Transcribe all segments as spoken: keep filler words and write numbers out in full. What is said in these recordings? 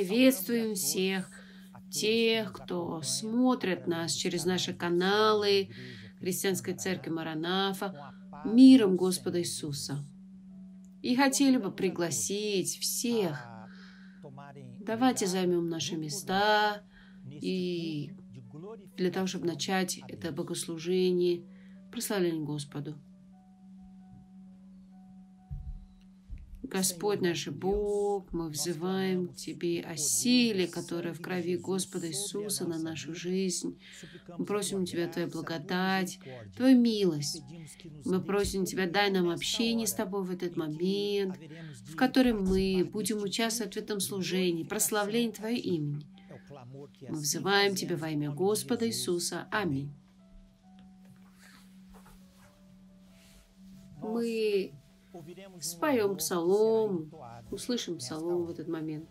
приветствуем всех тех, кто смотрит нас через наши каналы Христианской Церкви Маранафа, миром Господа Иисуса. И хотели бы пригласить всех. Давайте займем наши места, и для того, чтобы начать это богослужение, прославление Господу. Господь наш Бог, мы взываем к Тебе о силе, которая в крови Господа Иисуса на нашу жизнь. Мы просим Тебя Твою благодать, Твою милость. Мы просим Тебя, дай нам общение с Тобой в этот момент, в котором мы будем участвовать в этом служении, прославлении Твоего имени. Мы взываем Тебя во имя Господа Иисуса. Аминь. Мы споем псалом, услышим псалом в этот момент.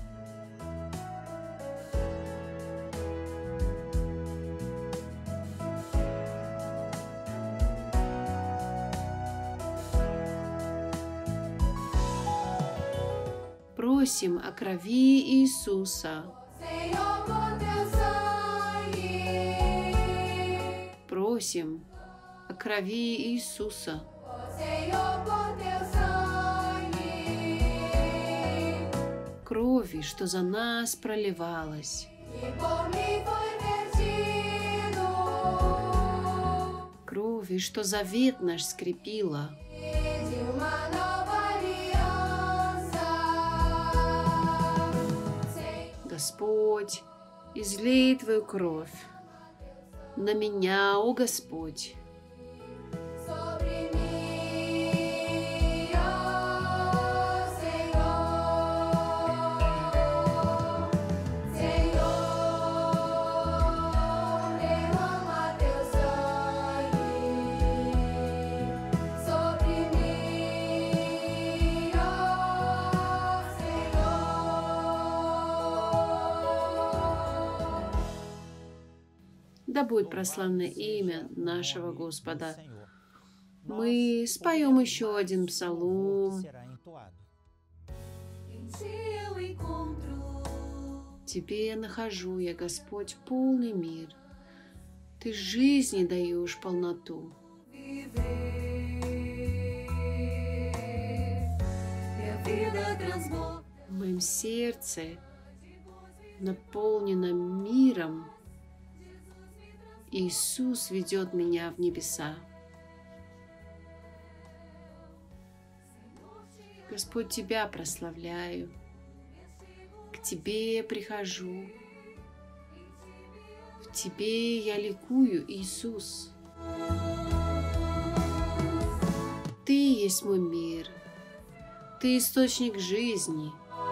Просим о крови Иисуса. Просим о крови Иисуса. Крови, что за нас проливалась. Крови, что завет наш скрепила. Господь, излей Твою кровь на меня, о Господь. Да будет прославлено имя нашего Господа. Мы споем еще один псалом. Тебе нахожу я, Господь, полный мир. Ты жизни даешь полноту. В моем сердце наполнено миром. Иисус ведет меня в небеса. Господь, Тебя прославляю, к Тебе прихожу, в Тебе я ликую, Иисус. Ты есть мой мир, Ты источник жизни.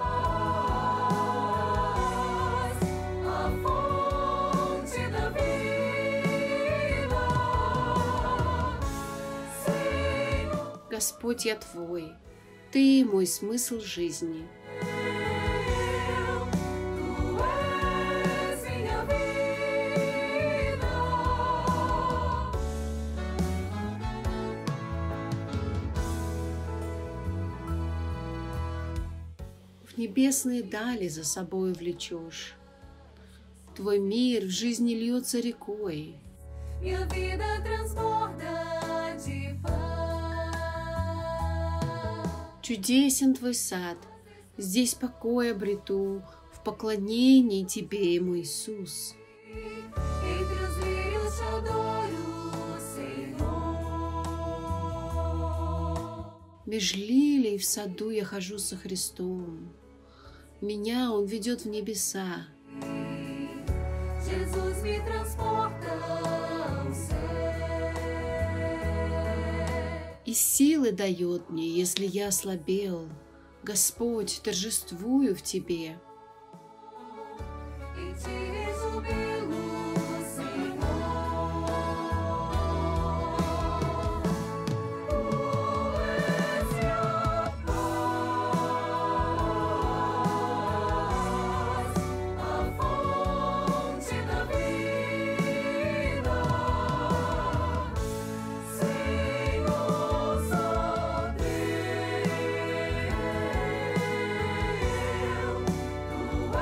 Господь, я Твой, Ты мой смысл жизни. В небесные дали за собой влечешь. Твой мир в жизни льется рекой. Чудесен Твой сад, здесь покой обрету, в поклонении Тебе, мой Иисус. Меж лилий в саду я хожу со Христом, меня Он ведет в небеса. И силы дает мне, если я ослабел. Господь, торжествую в Тебе. Tu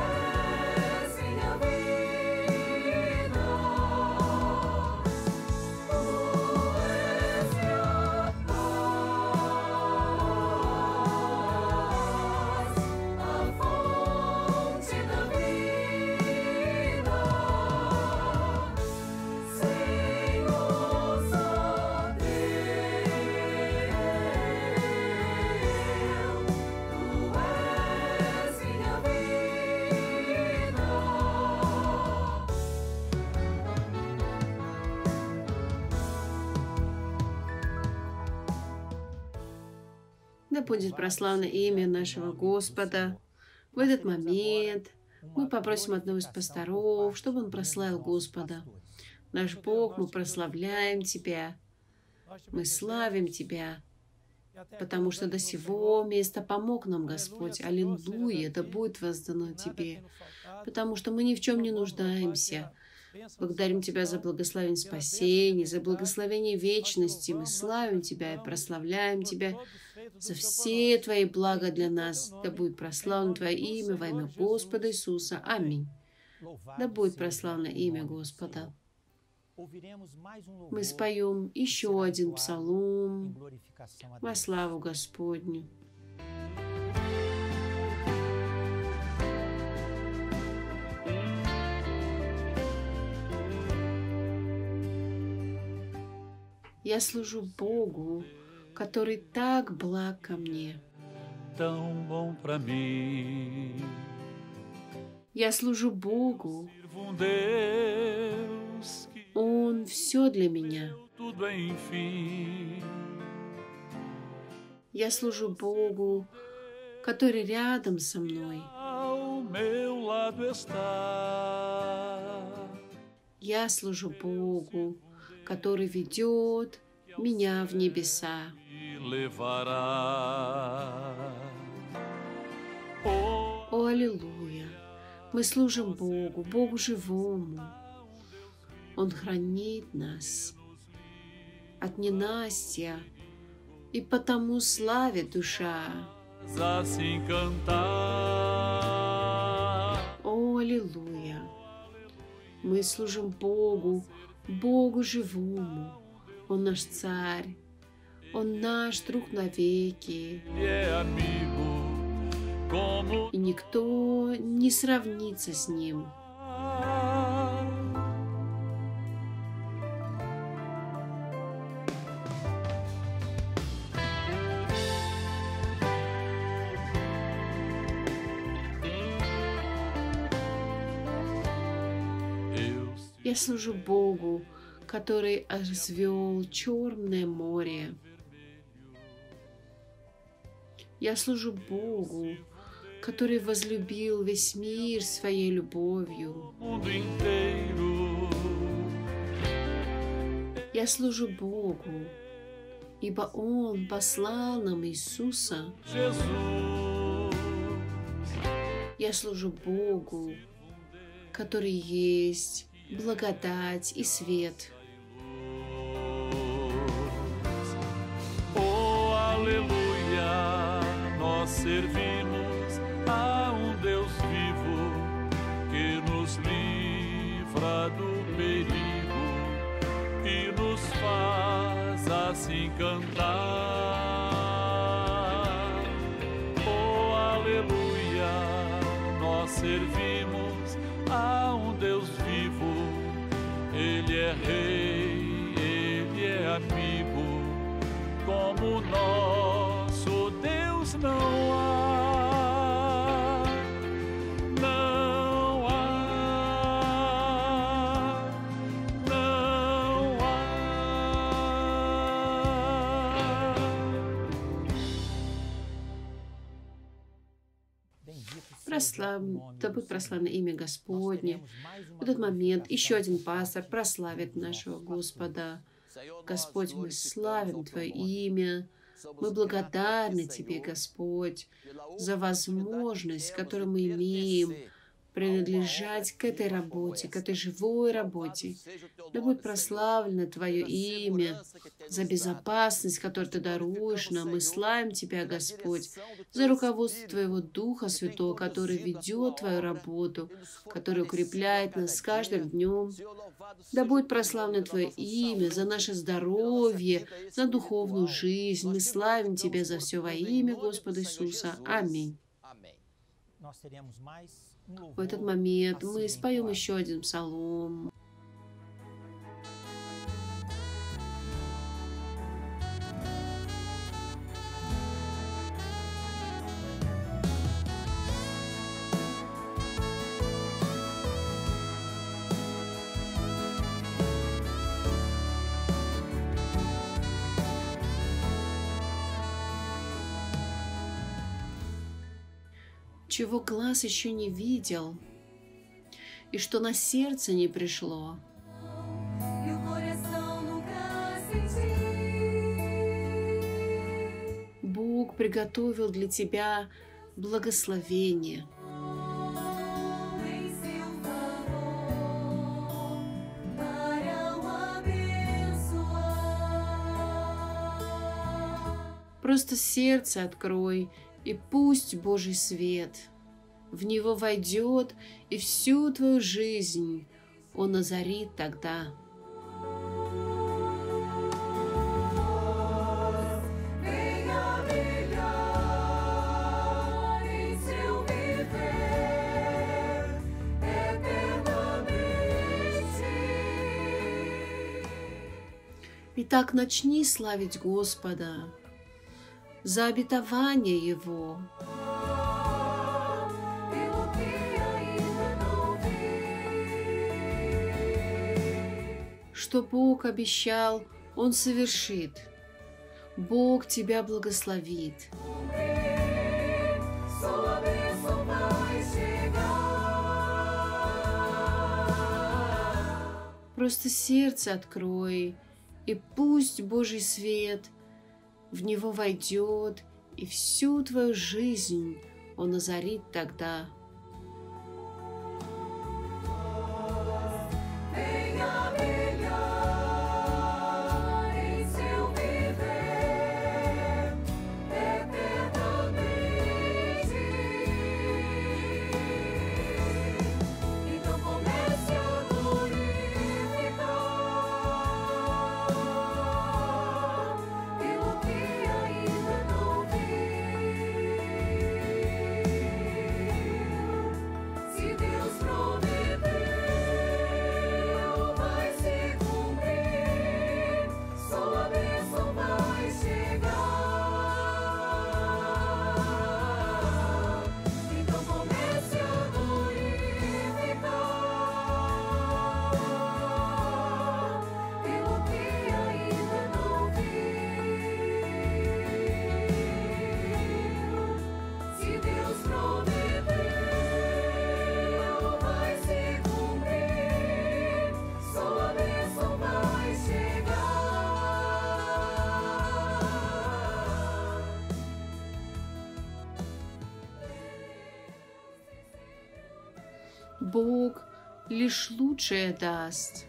Да будет прославлено имя нашего Господа. В этот момент мы попросим одного из пасторов, чтобы он прославил Господа. Наш Бог, мы прославляем Тебя, мы славим Тебя, потому что до сего места помог нам Господь. Аллилуйя, да будет воздано Тебе, потому что мы ни в чем не нуждаемся. Благодарим Тебя за благословение спасения, за благословение вечности. Мы славим Тебя и прославляем Тебя за все Твои блага для нас. Да будет прославлено Твое имя во имя Господа Иисуса. Аминь. Да будет прославлено имя Господа. Мы споем еще один псалом во славу Господню. Я служу Богу, который так благ ко мне. Я служу Богу. Он все для меня. Я служу Богу, который рядом со мной. Я служу Богу, который ведет меня в небеса. О, аллилуйя! Мы служим Богу, Богу живому. Он хранит нас от ненастья, и потому славит душа. О, аллилуйя! Мы служим Богу, Богу живому. Он наш Царь, Он наш друг навеки. И никто не сравнится с Ним. Я служу Богу, который развел Черное море. Я служу Богу, который возлюбил весь мир своей любовью. Я служу Богу, ибо Он послал нам Иисуса. Я служу Богу, который есть благодать и свет. Oh, aleluia, nós servimos a um Deus vivo que nos livra do perigo e nos faz assim cantar. Oh, aleluia, nós servimos a um Deus vivo. Ele é rei, ele é amigo, como nosso Deus não há, não há, não há. Прослав... Да будет прославлено имя Господне. В этот момент еще один пастор прославит нашего Господа. Господь, мы славим Твое имя. Мы благодарны Тебе, Господь, за возможность, которую мы имеем принадлежать к этой работе, к этой живой работе. Да будет прославлено Твое имя за безопасность, которую Ты даруешь нам. Мы славим Тебя, Господь, за руководство Твоего Духа Святого, который ведет Твою работу, который укрепляет нас с каждым днем. Да будет прославлено Твое имя за наше здоровье, за духовную жизнь. Мы славим Тебя за все во имя Господа Иисуса. Аминь. В этот момент мы споем еще один псалом. чего глаз еще не видел, и что на сердце не пришло. Бог приготовил для тебя благословение. Просто сердце открой, и пусть Божий свет в него войдет, и всю твою жизнь Он озарит тогда. Итак, начни славить Господа за обетование Его. Что Бог обещал, Он совершит. Бог тебя благословит. Просто сердце открой, и пусть Божий свет в него войдет, и всю твою жизнь Он озарит тогда. Бог лишь лучшее даст.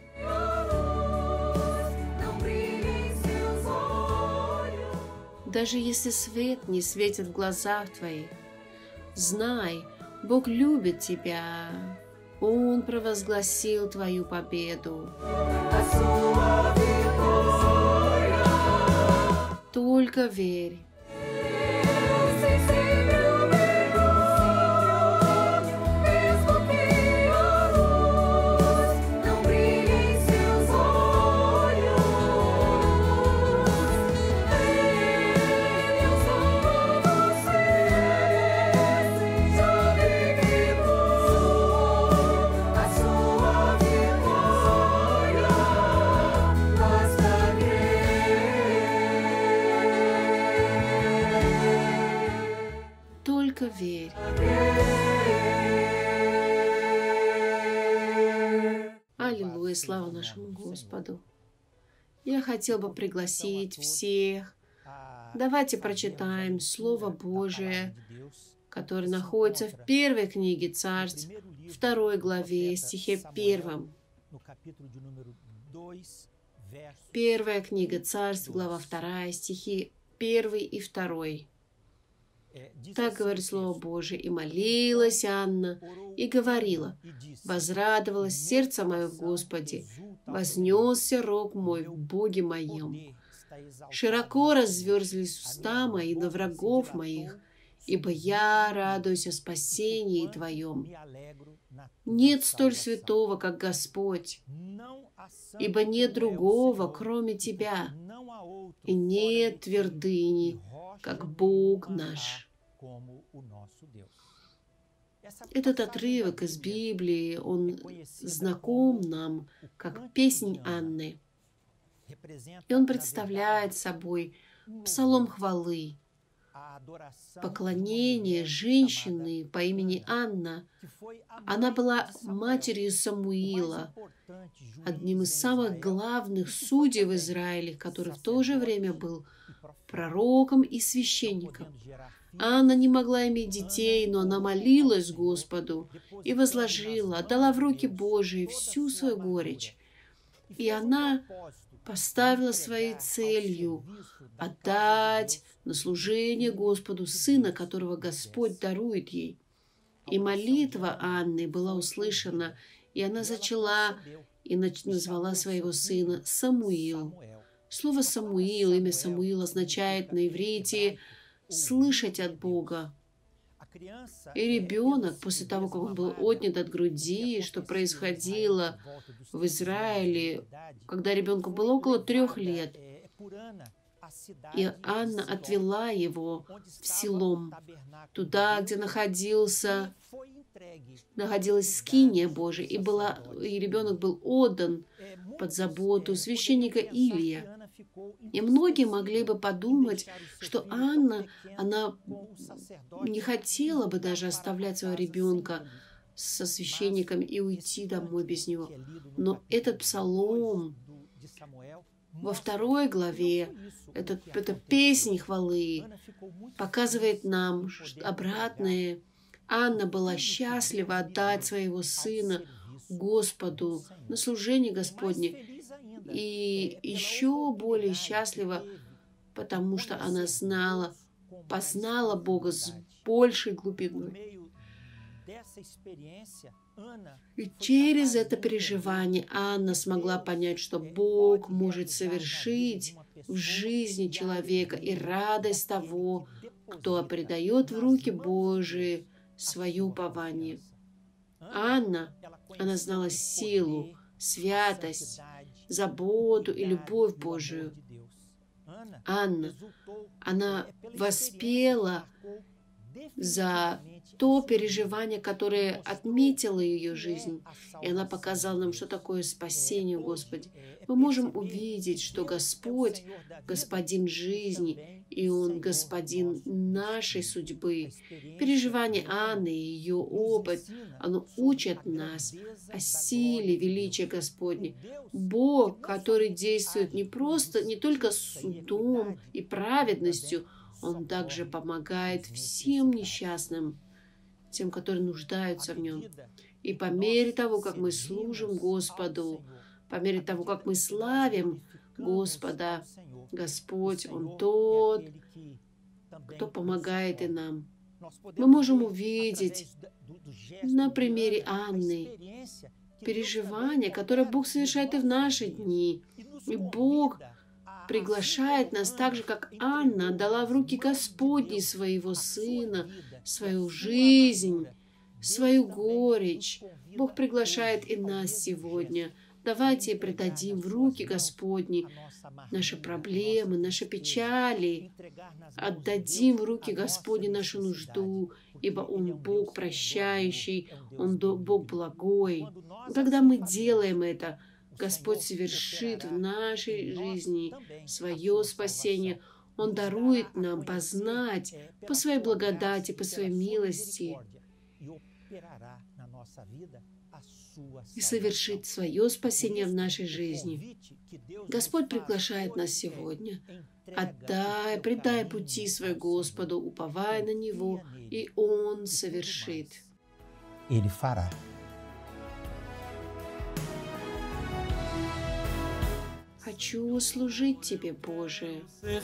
Даже если свет не светит в глазах твоих, знай, Бог любит тебя. Он провозгласил твою победу. Только верь. Только верь. Аллилуйя, слава нашему Господу. Я хотел бы пригласить всех. Давайте прочитаем Слово Божие, которое находится в первой книге Царств, второй главе, стихе первом. Первая книга Царств, глава вторая, стихи первый и второй. Так говорит Слово Божие. «И молилась Анна, и говорила, возрадовалось сердце мое в Господе, вознесся рог мой в Боге моем. Широко разверзлись уста мои на врагов моих, ибо я радуюсь о спасении Твоем. Нет столь святого, как Господь, ибо нет другого, кроме Тебя, и нет твердыни, как Бог наш». Этот отрывок из Библии, он знаком нам, как песнь Анны. И он представляет собой псалом хвалы, поклонение женщины по имени Анна. Она была матерью Самуила, одним из самых главных судей в Израиле, который в то же время был пророком и священником. Анна не могла иметь детей, но она молилась Господу и возложила, отдала в руки Божии всю свою горечь. И она поставила своей целью отдать на служение Господу сына, которого Господь дарует ей. И молитва Анны была услышана, и она зачала и назвала своего сына Самуил. Слово «Самуил», имя Самуил означает на иврите «слышать от Бога». И ребенок, после того, как он был отнят от груди, что происходило в Израиле, когда ребенку было около трех лет, и Анна отвела его в Силом, туда, где находился, находилась скиния Божия, и, была, и ребенок был отдан под заботу священника Илия. И многие могли бы подумать, что Анна, она не хотела бы даже оставлять своего ребенка со священником и уйти домой без него. Но этот псалом во второй главе, этот, эта песнь хвалы, показывает нам обратное. Анна была счастлива отдать своего сына Господу на служение Господне. И еще более счастлива, потому что она знала, познала Бога с большей глубиной. И через это переживание Анна смогла понять, что Бог может совершить в жизни человека и радость того, кто предает в руки Божии свое упование. Анна, она знала силу, святость, заботу и любовь Божию. Анна, она воспела за то переживание, которое отметило ее жизнь, и она показала нам, что такое спасение, Господи. Мы можем увидеть, что Господь – Господин жизни, и Он – Господин нашей судьбы. Переживание Анны и ее опыт, оно учит нас о силе величия Господня. Бог, который действует не просто, не только судом и праведностью, Он также помогает всем несчастным, тем, которые нуждаются в Нем. И по мере того, как мы служим Господу, по мере того, как мы славим Господа, Господь, Он тот, кто помогает и нам. Мы можем увидеть на примере Анны переживания, которые Бог совершает и в наши дни. И Бог приглашает нас так же, как Анна отдала в руки Господни своего сына, свою жизнь, свою горечь. Бог приглашает и нас сегодня. Давайте предадим в руки Господни наши проблемы, наши печали. Отдадим в руки Господни нашу нужду, ибо Он Бог прощающий, Он Бог благой. Когда мы делаем это, Господь совершит в нашей жизни свое спасение. Он дарует нам познать по своей благодати, по своей милости и совершит свое спасение в нашей жизни. Господь приглашает нас сегодня. Отдай, предай пути свои Господу, уповай на Него, и Он совершит. Ele fará. Хочу служить Тебе, Боже,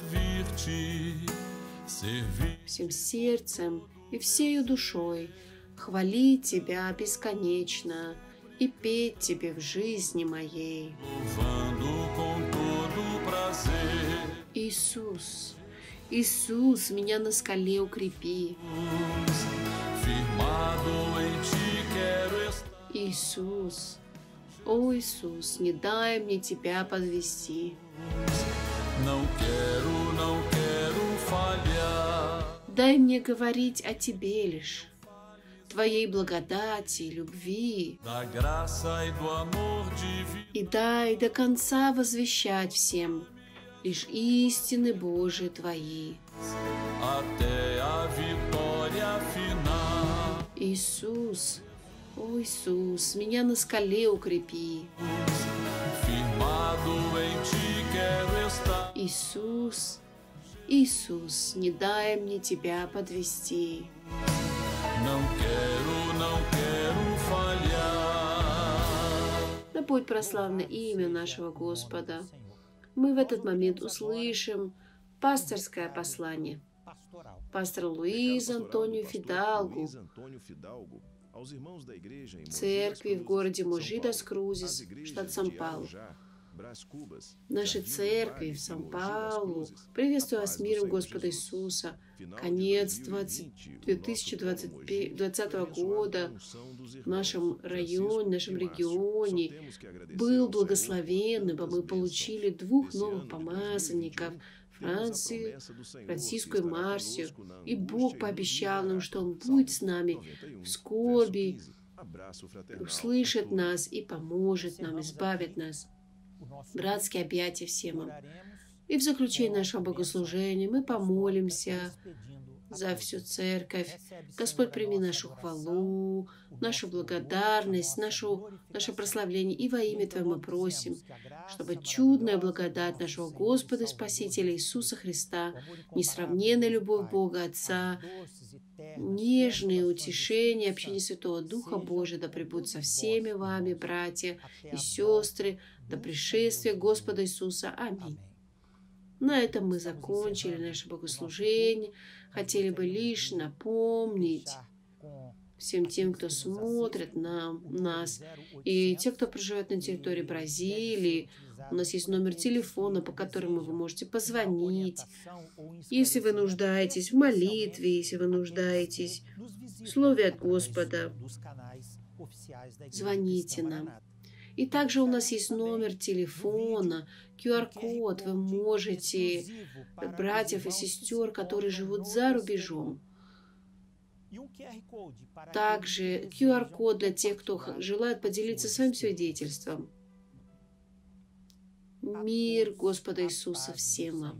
всем сердцем и всею душой, хвалить Тебя бесконечно и петь Тебе в жизни моей. Иисус, Иисус, меня на скале укрепи. Иисус, о Иисус, не дай мне Тебя подвести. Дай мне говорить о Тебе лишь, Твоей благодати и любви, и дай до конца возвещать всем лишь истины Божии Твои. até a vitória final. Иисус, о Иисус, меня на скале укрепи. Firmado em ti quero estar. Иисус, Иисус, не дай мне Тебя подвести. Não quero, não quero falhar. Да будет прославлено имя нашего Господа. Мы в этот момент услышим пасторское послание. Пастор Луиз Антонио Фидалгу, церкви в городе Моджи-дас-Крузес, штат Сан-Паулу. Нашей церкви в Сан-Паулу приветствую вас миром Господа Иисуса. Конец две тысячи двадцатого года в нашем районе, в нашем регионе был благословенным, ибо мы получили двух новых помазанников, Францию, Франциску и Марсию, и Бог пообещал нам, что Он будет с нами в скорби, услышит нас и поможет нам, избавит нас. Братские объятия всем им. И в заключение нашего богослужения мы помолимся за всю церковь. Господь, прими нашу хвалу, нашу благодарность, нашу, наше прославление. И во имя Твое мы просим, чтобы чудная благодать нашего Господа и Спасителя Иисуса Христа, несравненная любовь Бога Отца, нежные утешения, общение Святого Духа Божия да пребудет со всеми вами, братья и сестры, до пришествия Господа Иисуса. Аминь. На этом мы закончили наше богослужение. Хотели бы лишь напомнить всем тем, кто смотрит на нас, и те, кто проживает на территории Бразилии, у нас есть номер телефона, по которому вы можете позвонить. Если вы нуждаетесь в молитве, если вы нуждаетесь в слове от Господа, звоните нам. И также у нас есть номер телефона, ку ар код. Вы можете, братьев и сестер, которые живут за рубежом. Также ку ар код для тех, кто желает поделиться своим свидетельством. Мир Господа Иисуса всем вам.